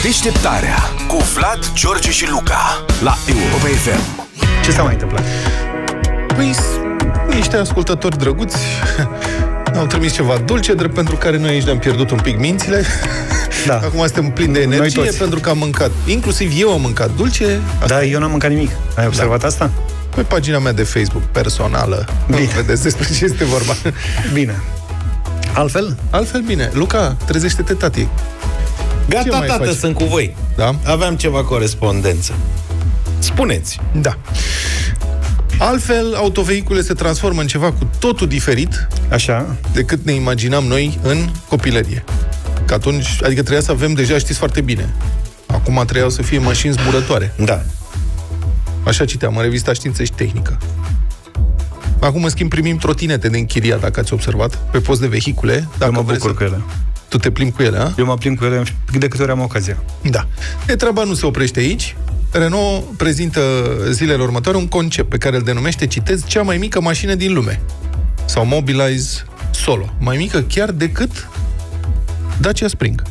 Deșteptarea cu Vlad, George și Luca la Europa FM. Ce s-a mai întâmplat? Păi, niște ascultători drăguți au trimis ceva dulce, drept pentru care noi aici ne-am pierdut un pic mințile. Da. Acum suntem plini de energie pentru că am mâncat. Inclusiv eu am mâncat dulce. Da, eu n-am mâncat nimic. Ai observat asta? Pe pagina mea de Facebook personală. Bine. Vedeți despre ce este vorba. Bine. Altfel? Altfel bine. Luca, trezește-te, tati. Gata, tată, faci? Sunt cu voi. Da? Aveam ceva corespondență. Spuneți. Da. Altfel, autovehicule se transformă în ceva cu totul diferit, așa, decât ne imaginam noi în copilărie. Că atunci, adică trebuia să avem, deja știți foarte bine, acum trebuiau să fie mașini zburătoare. Da. Așa citeam în revista Știință și Tehnică. Acum, în schimb, primim trotinete de închiriat, dacă ați observat, pe post de vehicule. Dacă eu mă bucur cu ele. Tu te plimbi cu ele, a? Eu mă plimb cu ele de câte ori am ocazia. Da. Treaba nu se oprește aici. Renault prezintă zilele următoare un concept pe care îl denumește, citez, cea mai mică mașină din lume. Sau Mobilize Solo. Mai mică chiar decât Dacia Spring.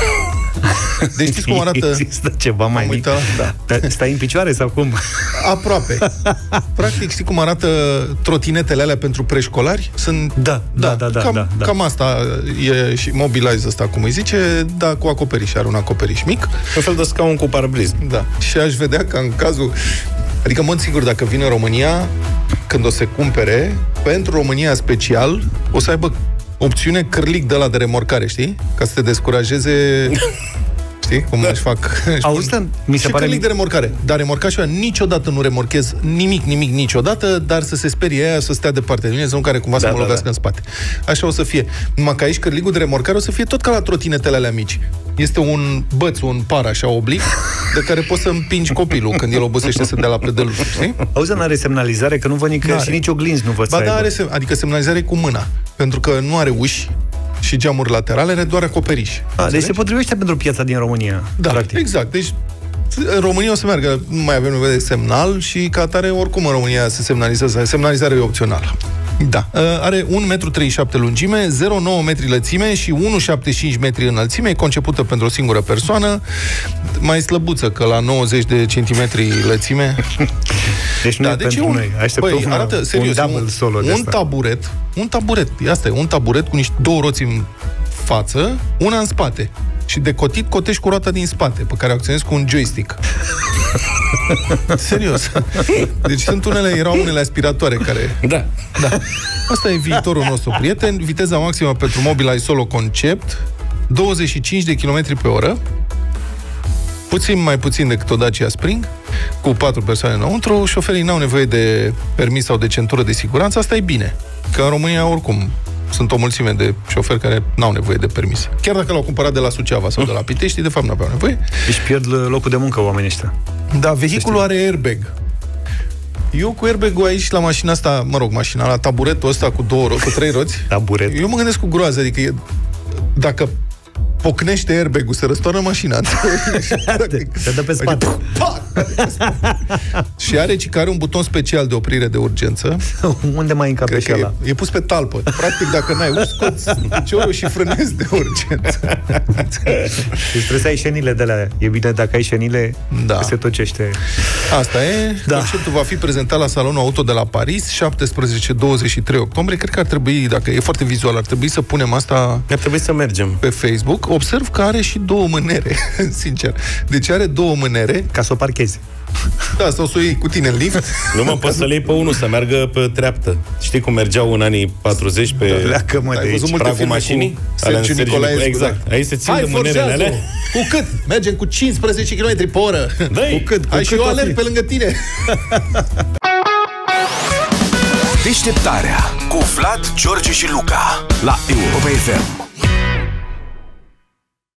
Deci știți cum arată? Există ceva mai mic? Da. Stai în picioare sau cum? Aproape. Practic, știi cum arată trotinetele alea pentru preșcolari? Sunt... Cam asta e și Mobilize ăsta, cum îi zice, dar cu acoperiș. Are un acoperiș mic. Un fel de scaun cu parbriz. Da. Și aș vedea că în cazul... Adică, în mod sigur, dacă vine în România, când o se cumpere, pentru România special, o să aibă opțiune cârlic de ăla de remorcare, știi? Ca să te descurajeze... Știi? Cum își fac... Auzi, mi se pare... cârlic de remorcare. Dar remorcașul niciodată nu remorchez nimic, niciodată, dar să se sperie aia, să stea departe de mine, să nu care cumva să mă lovească în spate. Așa o să fie. Numai că aici cârligul de remorcare o să fie tot ca la trotinetele alea mici. Este un băț, un par așa oblic, de care poți să împingi copilul când el obosește să dea la pedalul, știi? Auzi, n-are semnalizare, că nu văd nicăieri și nici oglinzi nu văd să aibă. Adică semnalizare cu mâna, pentru că nu are uși și geamuri laterale, are doar acoperiș. Deci se potrivește pentru piața din România. Da, practic. Exact. Deci în România o să meargă, nu mai avem nevoie de semnal și ca atare, oricum în România se semnalizează, semnalizarea e opțională. Da. Are 1,37 m lungime, 0,9 m lățime și 1,75 m înălțime, e concepută pentru o singură persoană, mai slăbuță, că la 90 de centimetri lățime. Deci nu e pentru noi. Arată, serios, un taburet, asta e, un taburet cu niște două roți în față, una în spate. Și de cotești cu roata din spate, pe care o acționezi cu un joystick. Serios. Deci erau unele aspiratoare care... Da. Asta e viitorul nostru, prieten. Viteza maximă pentru Mobilize Solo Concept, 25 de km pe oră. Mai puțin decât o Dacia Spring, cu 4 persoane înăuntru. Șoferii n-au nevoie de permis sau de centură de siguranță. Asta e bine, că în România oricum sunt o mulțime de șoferi care n-au nevoie de permis. Chiar dacă l-au cumpărat de la Suceava sau de la Pitești, de fapt n-aveau nevoie. Își pierd locul de muncă oamenii ăștia. Da, vehiculul are airbag. Eu cu airbag-ul aici la mașina asta, mașina, la taburetul ăsta cu 3 roți. Taburet. Eu mă gândesc cu groază, adică dacă pocnește airbag-ul, se răstoarnă mașina. Se dă pe spate. Și are un buton special de oprire de urgență. Unde mai încape și ăla? E pus pe talpă. Practic, dacă n-ai uși, scoți piciorul și frânezi de urgență. Deci trebuie să ai șenile de alea. E bine dacă ai șenile, că se tocește. Asta e. Conceptul va fi prezentat la Salonul Auto de la Paris, 17-23 octombrie. Cred că ar trebui, dacă e foarte vizual, ar trebui să punem asta. Ar trebui să mergem pe Facebook. Observ că are și 2 mânere, sincer. Deci are 2 mânere. Ca să o parchezi. Da, sau să o iei cu tine în lift. Nu mă poți să-l iei pe unul, să meargă pe treaptă. Știi cum mergeau în anii 40 pe pragul mașinii? Sergiu Nicolaescu. Exact. Aici se țin de mânerele alea. Cu cât? Mergem cu 15 km pe oră. Cu cât? Ai și eu alerg pe lângă tine. Deșteptarea cu Vlad, George și Luca la Europa FM.